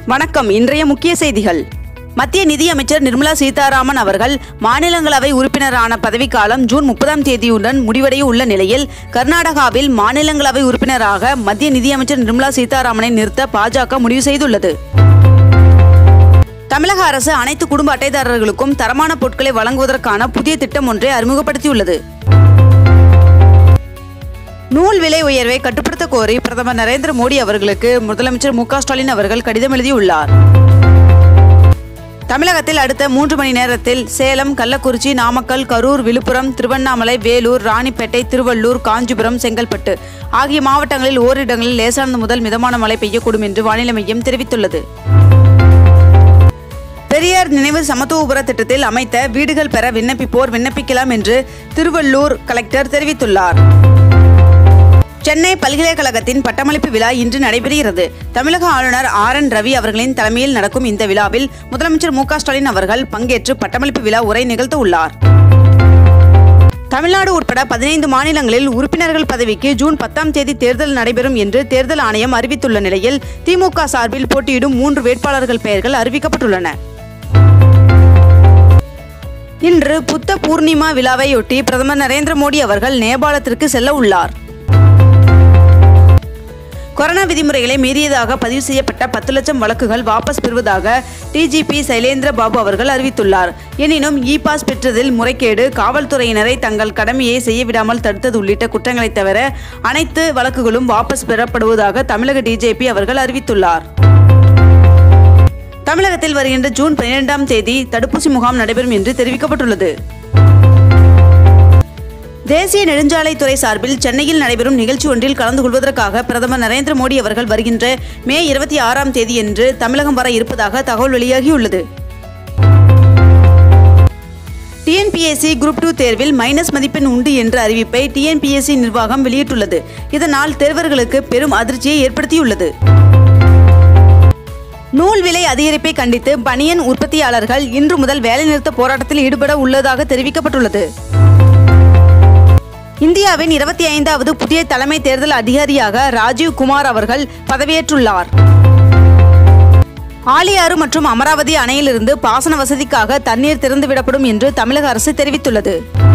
வணக்கம். இன்றைய முக்கிய செய்திகள். மத்திய நிதியமைச்சர் நிர்மலா சீதாராமன் அவர்கள் மாநிலங்களவை உறுப்பினரான பதவிக்காலம் ஜூன் 30ஆம் தேதியுடன் முடிவடைய உள்ள நிலையில் கர்நாடகாவில் மாநிலங்களவை உறுப்பினராக மத்திய நிதியமைச்சர் நிர்மலா சீதாராமனை நிறுத்த பாஜக முடிவு செய்துள்ளது. தமிழக அரசு அனைத்து குடும்ப அட்டைதாரர்களுக்கும் தரமான பொருட்களை வழங்குவதற்கான புதிய திட்டம் ஒன்றை அறிமுகப்படுத்தியுள்ளது. நூல் விலை உயர்வை கட்டுப்படுத்த கோரி பிரதமர் நரேந்திர மோடி அவர்களுக்கு முதலமைச்சர் Stalin அவர்கள் கடிதம் எழுதியுள்ளார். தமிழகத்தில் அடுத்த 3 மணி நேரத்தில் சேலம், கள்ளக்குறிச்சி, நாமக்கல், கரூர், விழுப்புரம், திருவண்ணாமலை, வேலூர், ராணிப்பேட்டை, திருவள்ளூர், காஞ்சிபுரம், செங்கல்பட்டு ஆகிய மாவட்டங்களில் ஓரிடங்களில் லேசானது முதல் மிதமான மழை பெய்யக்கூடும் என்று வானிலை மையம் தெரிவித்துள்ளது. பெரியார் நினைவு சமத்துவபுர திட்டத்தில் அமைத்த வீடுகள் பெற விண்ணப்பிப்போர் விண்ணப்பிக்கலாம் என்று திருவள்ளூர் கலெக்டர் தெரிவித்துள்ளார். சென்னை பல்கலைக்கழகத்தின் பட்டமளிப்பு விழா இன்று நடைபெறுகிறது. தமிழக ஆளுநர் RN ரவி அவர்களின் தலைமையில் நடக்கும் இந்த விழாவில் முதலமைச்சர் Stalin அவர்கள் பங்கேற்று பட்டமளிப்பு விழா உரை நிகழ்த்த உள்ளார். தமிழ்நாடு உட்பட 15 மாநிலங்களில் உறுப்பினர்கள் பதவிக்கு ஜூன் 10ஆம் தேதி தேர்தல் நடைபெறும் என்று தேர்தல் ஆணையம் அறிவித்துள்ள நிலையில் திமுக சார்பில் போட்டியிடும் 3 வேட்பாளர்கள் பெயர்கள் அறிவிக்கப்பட்டுள்ளன. இன்று புத்த பூர்ணிமா விழாவையொட்டி பிரதமர் நரேந்திர மோடி அவர்கள் நேபாளத்திற்கு செல்ல உள்ளார். கொரோனா விதிமுறைகளை மீறியதாக பதிவு செய்யப்பட்ட 10 லட்சம் வழக்குகள் வாபஸ் பெறுவதாக DGP சைலேந்திர பாபு அவர்கள் அறிவித்துள்ளார். எனினும் இ-பாஸ் பெற்றதில் முறைகேடு, காவல்துறையினரை தங்கள் கடமையை செய்ய விடாமல் தடுத்தது உள்ளிட்ட குற்றங்களை தவிர அனைத்து வழக்குகளும் வாபஸ் பெறப்படுவதாக தமிழக DGP அவர்கள் அறிவித்துள்ளார். தமிழகத்தில் வருகின்ற ஜூன் 12ஆம் தேதி தடுப்பூசி முகாம் நடைபெறும் என்று தெரிவிக்கப்பட்டுள்ளது. தேசிய நெடுஞ்சாலைத்துறை சார்பில் சென்னையில் நடைபெறும் நிகழ்ச்சி ஒன்றில் கலந்து கொள்வதற்காக பிரதமர் நரேந்திர மோடி அவர்கள் வருகின்ற மே 26ஆம் தேதியன்று தமிழகம் வர இருப்பதாக தகவல் வெளியாகியுள்ளது. TNPSC குரூப் 2 தேர்வில் மைனஸ் மதிப்பெண் உண்டு என்ற அறிவிப்பை TNPSC நிர்வாகம் வெளியிட்டுள்ளது. இதனால் தேர்வர்களுக்கு பெரும் அதிர்ச்சியை ஏற்படுத்தியுள்ளது. நூல் விலை அதிகரிப்பை கண்டித்து பனியன் உற்பத்தியாளர்கள் இன்று முதல் வேலைநிறுத்த போராட்டத்தில் ஈடுபட உள்ளதாக தெரிவிக்கப்பட்டுள்ளது. இந்தியாவின் 25வது புதிய தலைமை தேர்தல் அதிகாரியாக ராஜீவ் குமார் அவர்கள் பதவியேற்றுள்ளார். ஆலியாறு மற்றும் அமராவதி அணையிலிருந்து பாசன வசதிக்காக தண்ணீர் திறந்துவிடப்படும் என்று தமிழக அரசு தெரிவித்துள்ளது.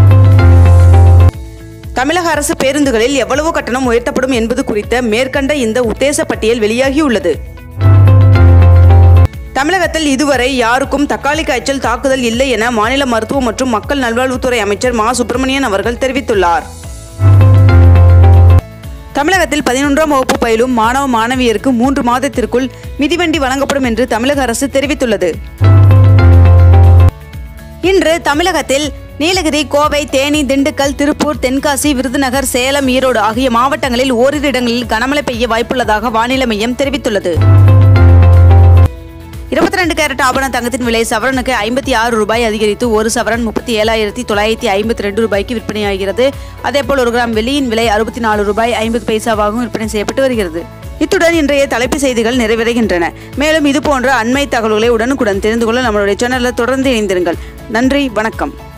தமிழக அரசு பேருந்துகளில் எவ்வளவு கட்டணம் உயர்த்தப்படும் என்பது குறித்த மேற்கண்ட இந்த உத்தேச பட்டியல் வெளியாகியுள்ளது. தமிழகத்தில் இதுவரை யாருக்கும் தக்காளி காய்ச்சல் தாக்குதல் இல்லை என மாநில மருத்துவ மற்றும் மக்கள் நல்வாழ்வுத்துறை அமைச்சர் சுப்பிரமணியன் அவர்கள் தெரிவித்துள்ளார். தமிழகத்தில் 11ஆம் வகுப்பு பயிலும் மாணவ மாணவியருக்கு 3 மாதத்திற்குள் மிதிவண்டி வழங்கப்படும் என்று தமிழக அரசு தெரிவித்துள்ளது. இன்று தமிழகத்தில் நீலகிரி, கோவை, தேனி, திண்டுக்கல், திருப்பூர், தென்காசி, விருதுநகர், சேலம், ஈரோடு ஆகிய மாவட்டங்களில் ஓரிரு இடங்களில் கனமழை பெய்ய வாய்ப்புள்ளதாக வானிலை மையம் தெரிவித்துள்ளது. 22 கேரட் ஆபண தங்கத்தின் விலை சவரனுக்கு 56 ரூபாய் அதிகரித்து 1 சவரன் 37,952 ரூபாய்க்கு விற்பனையாகிறது. அதேபோல் 1 கிராம் வெள்ளியின் விலை 64 ரூபாய் 50 பைசாவாகவும் விற்பனை செய்யப்பட்டு வருகிறது. இத்துடன் இன்றைய தலைப்பு செய்திகள் நிறைவடைகின்றன. மேலும் இதுபோன்ற அண்மை தகவல்களை உடனுக்குடன் தெரிந்து கொள்ள நம்மளுடைய சேனலில் தொடர்ந்து இணைந்திருங்கள். நன்றி, வணக்கம்.